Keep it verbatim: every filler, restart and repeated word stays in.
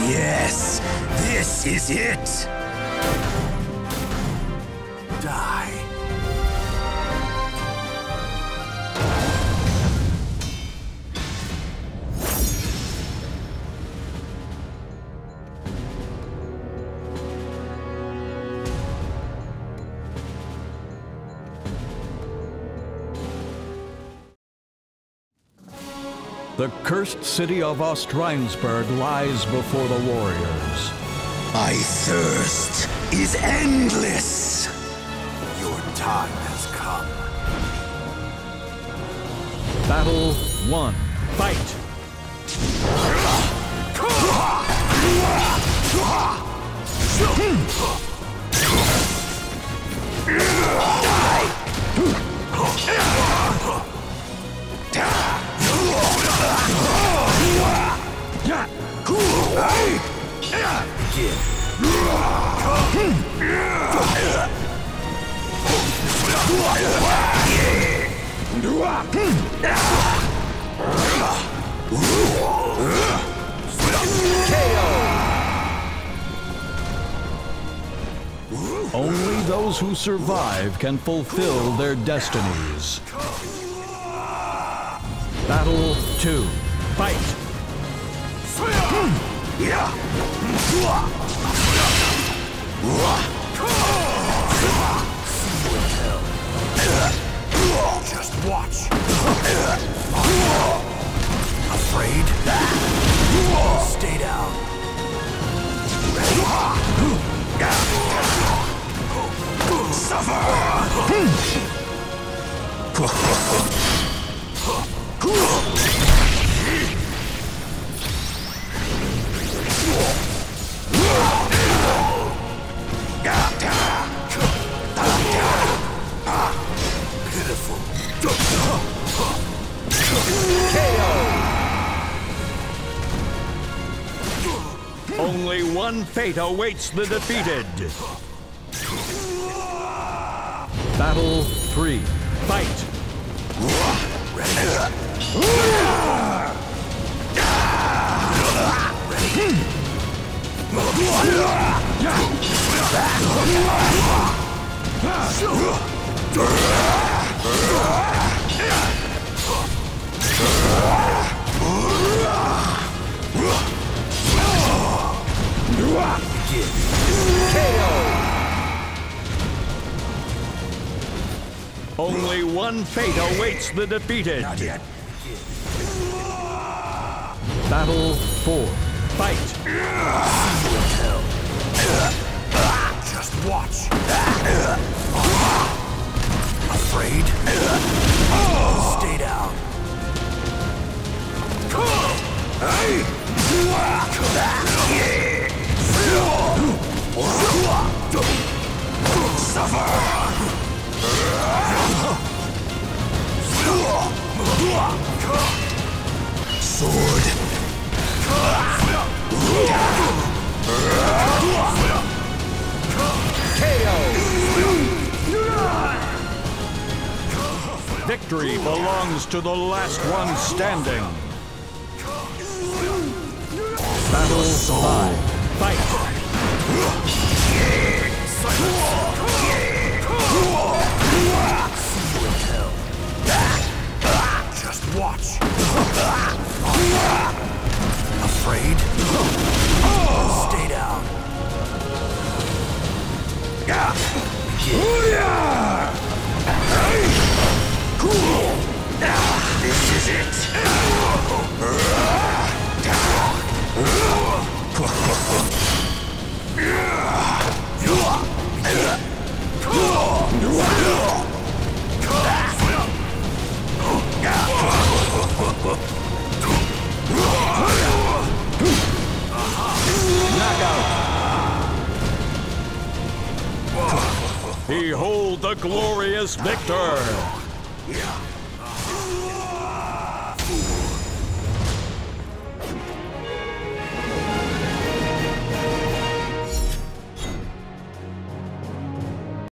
Yes, this is it! Die. The cursed city of Ostrheinsburg lies before the warriors. My thirst is endless! Your time has come. Battle one. Fight! Only those who survive can fulfill their destinies. Battle two. Fight! Just watch. Afraid? Stay down. Suffer! Pitiful. K O! Only one fate awaits the defeated. Battle three. Fight! K O! Only one fate awaits the defeated. Not yet. Battle four. Fight! Just watch. Afraid? Stay down. Suffer! Sword! K O! Victory belongs to the last one standing. Battle five. Fight! Just watch. Afraid? Stay down. This is it! Behold the glorious victor!